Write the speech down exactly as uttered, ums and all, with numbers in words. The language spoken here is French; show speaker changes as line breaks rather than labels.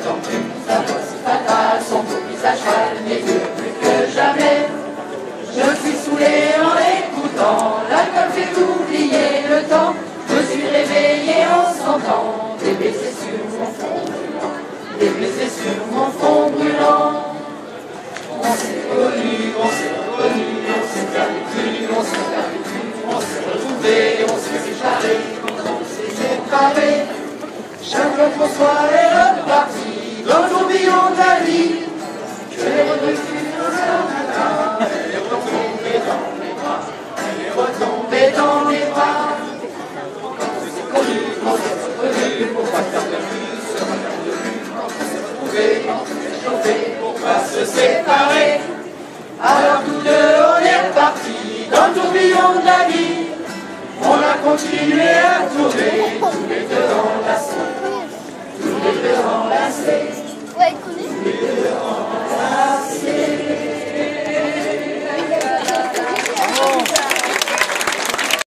tant que sa voix si fatale, son beau visage pâle, mes yeux plus que jamais. Je suis saoulé en l'écoutant, l'alcool fait oublier le temps. Je suis réveillé en sentant des baisers sur mon front brûlant, des baisers sur mon front brûlant. On s'est connus, on s'est reconnus, on s'est perdu, on s'est perdu, on s'est retrouvés, on s'est séparés, on s'est séparés. Chacun pour soi est reparti dans le tourbillon de la vie. Je l'ai revenue au matin, elle est retombée dans les bras, elle est retombée dans les bras. On s'est connus, on s'est reconnus, pourquoi faire de plus, se regarde de vue, quand on s'est retrouvés, quand on s'est chauffé, pourquoi se séparer? Alors tous deux on est repartis dans le tourbillon de la vie. On a continué à tourner, tous les deux enlacés, tous les deux enlacés.